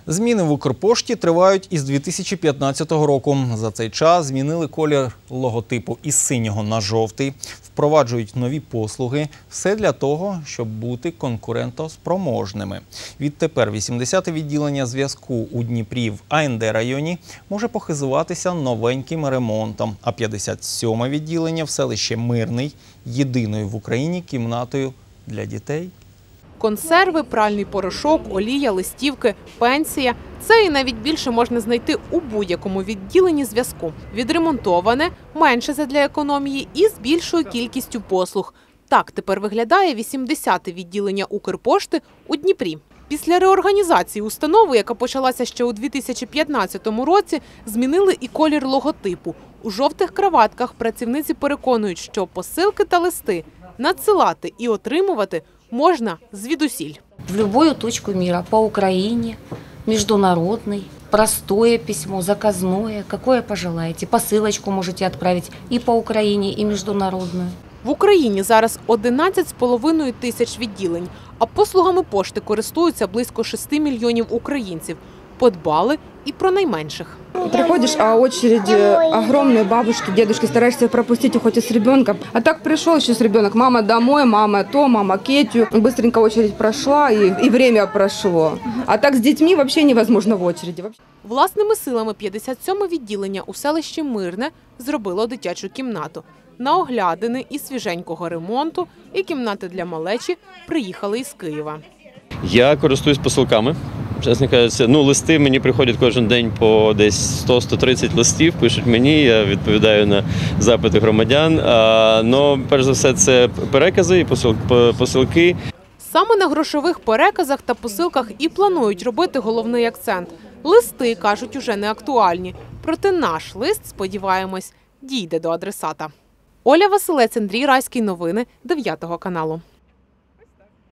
Зміни в Укрпошті тривають із 2015 року. За цей час змінили колір логотипу із синього на жовтий, впроваджують нові послуги. Все для того, щоб бути конкурентоспроможними. Відтепер 80-те відділення зв'язку у Дніпрі в АНД-районі може похизуватися новеньким ремонтом, а 57-ме відділення в селищі Мирний – єдиною в Україні кімнатою для дітей. Консерви, пральний порошок, олія, листівки, пенсія – це і навіть більше можна знайти у будь-якому відділенні зв'язку. Відремонтоване, менше задля економії і з більшою кількістю послуг. Так тепер виглядає 80-те відділення Укрпошти у Дніпрі. Після реорганізації установи, яка почалася ще у 2015 році, змінили і колір логотипу. У жовтих краватках працівниці переконують, що посилки та листи надсилати і отримувати можна звідусіль. В любую точку мира, по Украине, международный, простое письмо, заказное, какое пожелаете. Посылочку можете отправить и по Украине, и международную. В Україні зараз 11,5 тисяч відділень, а послугами пошти користуються близько 6 мільйонів українців. Подбали і про найменших. Приходишь, а очередь огромные, бабушки, дедушки, стараешься пропустить, хоть и с ребенком. А так пришел еще с ребенком, мама домой, мама то, мама Кетю. Быстренько очередь прошла и время прошло. А так с детьми вообще невозможно в очереди. Власними силами 57-ме відділення у селищі Мирне зробило дитячу кімнату. На оглядини і свіженького ремонту, і кімнати для малечі приїхали із Києва. Я користуюсь посилками. Чесно кажучи, листи мені приходять кожен день по десь 100-130 листів, пишуть мені, я відповідаю на запити громадян. Но перш за все це перекази і посилки. Саме на грошових переказах та посилках і планують робити головний акцент. Листи, кажуть, уже не актуальні. Проте наш лист, сподіваємось, дійде до адресата. Оля Василець, Андрій Райський. Новини 9 каналу.